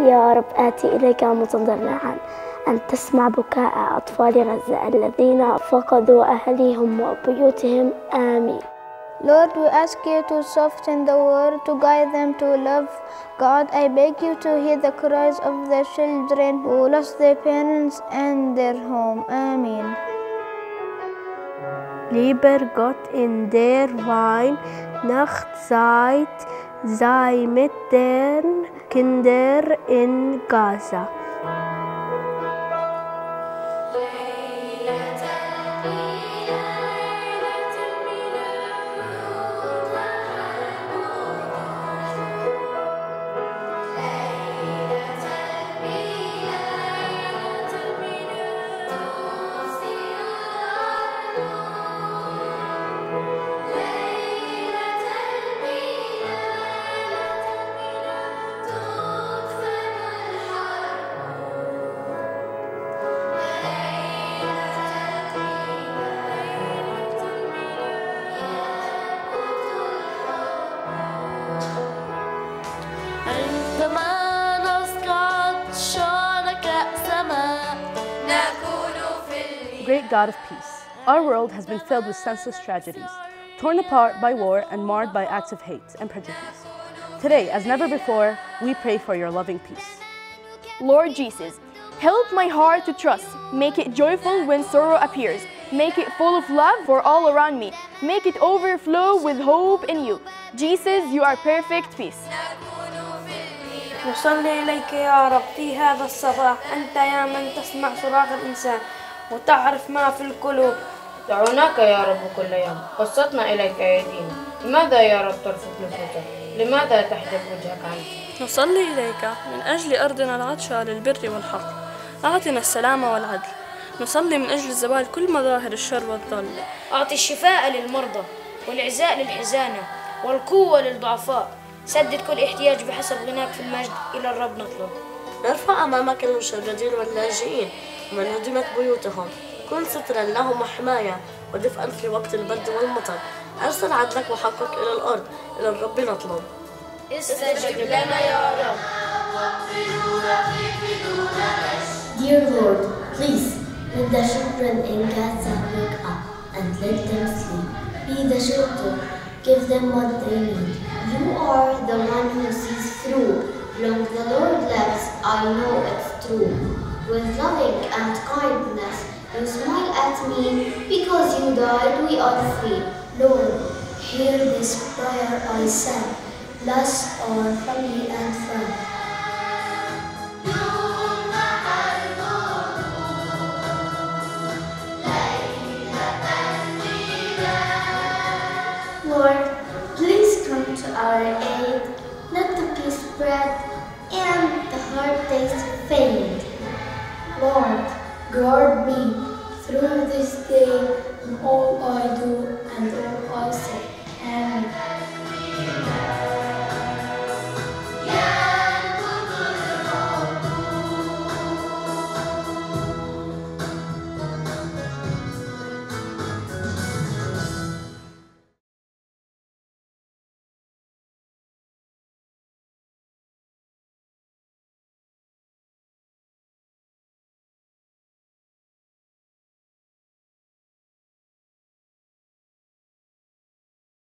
يا رب آتي إليك متضرعا أن تسمع بكاء أطفال غزة الذين فقدوا أهليهم وبيوتهم. آمين. Lord, we ask you to soften the world, to guide them to love God. I beg you to hear the cries of the children who lost their parents and their home. Amen. Lieber Gott, in der Weihnachtszeit sei mit den Kindern in Gaza. Great God of peace, our world has been filled with senseless tragedies, torn apart by war and marred by acts of hate and prejudice. Today, as never before, we pray for your loving peace. Lord Jesus, help my heart to trust. Make it joyful when sorrow appears. Make it full of love for all around me. Make it overflow with hope in you. Jesus, you are perfect peace. نصلي إليك يا رب في هذا الصباح. أنت يا من تسمع صراخ الإنسان وتعرف ما في القلوب. دعوناك يا رب كل يوم، بسطنا إليك أيدينا. لماذا يا رب ترفض نفوسك؟ لماذا تحجب وجهك عنك؟ نصلي إليك من أجل أرضنا العطشة للبر والحق. أعطنا السلام والعدل. نصلي من أجل زوال كل مظاهر الشر والضل. أعطي الشفاء للمرضى والعزاء للحزانة والقوة للضعفاء. سدد كل احتياج بحسب غناك في المجد. إلى الرب نطلب. نرفع أمامك المشردين واللاجئين ومن هدمت بيوتهم. كن سترا لهم وحماية ودفئا في وقت البرد والمطر. أرسل عدلك وحقك إلى الأرض. إلى الرب نطلب. استجب لنا يا رب. Dear Lord, please let the children in Gaza wake up and let them sleep. Be the shelter, give them what they need. You are the one who sees through. Long the Lord lives, I know it's true. With loving and kindness, you smile at me. Because you died, we are free. Lord, hear this prayer I send. Bless our family and friends. Lord, please come to our aid. Let the peace spread and the heartaches fade. Lord, guard me through this day in all I do and all